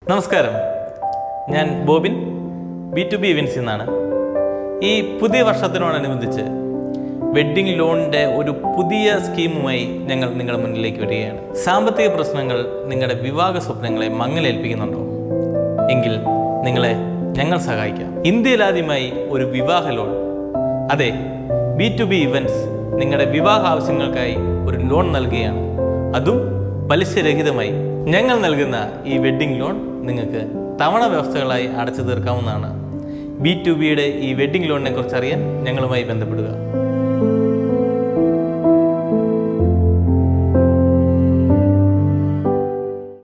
നമസ്കാരം, ഞാൻ bobbin B2B ഇവൻസിൽ നിന്നാണ്. ഈ പുതിയ വർഷത്തിനോടനുബന്ധിച്ച് വെഡ്ഡിംഗ് ലോണിൻ്റെ ഒരു പുതിയ സ്കീമുമായി ഞങ്ങൾ നിങ്ങളുടെ മുന്നിലേക്ക് വരികയാണ്. സാമ്പത്തിക പ്രശ്നങ്ങൾ നിങ്ങളുടെ വിവാഹ സ്വപ്നങ്ങളെ മങ്ങലേൽപ്പിക്കുന്നുണ്ടോ? എങ്കിൽ നിങ്ങളെ ഞങ്ങൾ സഹായിക്കാം. ഇന്ത്യയിലാദ്യമായി ഒരു വിവാഹ ലോൺ. അതെ, B2B ഇവൻറ്റ്സ് നിങ്ങളുടെ വിവാഹ ആവശ്യങ്ങൾക്കായി ഒരു ലോൺ നൽകുകയാണ്. അതും പലിശരഹിതമായി. ഞങ്ങൾ നൽകുന്ന ഈ വെഡ്ഡിംഗ് ലോൺ നിങ്ങൾക്ക് തവണ വ്യവസ്ഥകളായി അടച്ചു തീർക്കാവുന്നതാണ്. B2Bയുടെ ഈ വെഡ്ഡിംഗ് ലോണിനെ കുറിച്ച് അറിയാൻ ഞങ്ങളുമായി ബന്ധപ്പെടുക.